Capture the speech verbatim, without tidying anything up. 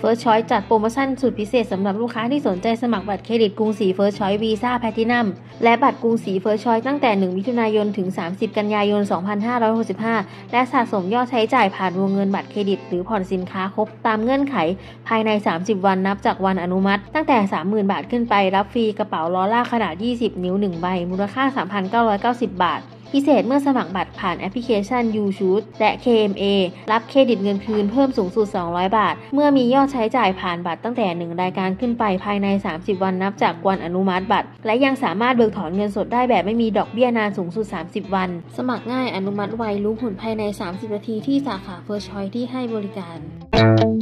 First Choice จัดโปรโมชั่นสุดพิเศษสำหรับลูกค้าที่สนใจสมัครบัตรเครดิตกรุงศรี First Choice Visa Platinum และบัตรกรุงศรี First Choice ตั้งแต่หนึ่งมิถุนายนถึงสามสิบกันยายนสองพันห้าร้อยหกสิบห้าและสะสมยอดใช้จ่ายผ่านวงเงินบัตรเครดิตหรือผ่อนสินค้าครบตามเงื่อนไขภายในสามสิบวันนับจากวันอนุมัติตั้งแต่ สามหมื่น บาทขึ้นไปรับฟรีกระเป๋าล้อลากขนาดยี่สิบนิ้วหนึ่งใบมูลค่า สามพันเก้าร้อยเก้าสิบ บาทพิเศษเมื่อสมัครบัตรผ่านแอปพลิเคชัน YouChoose และ เค เอ็ม เอ รับเครดิตเงินคืนเพิ่มสูงสุดสองร้อยบาทเมื่อมียอดใช้จ่ายผ่านบัตรตั้งแต่หนึ่งรายการขึ้นไปภายในสามสิบวันนับจากวันอนุมัติบัตรและยังสามารถเบิกถอนเงินสดได้แบบไม่มีดอกเบี้ยนานสูงสุดสามสิบวันสมัครง่ายอนุมัติไวรู้ผลภายในสามสิบนาทีที่สาขา First Choice ที่ให้บริการ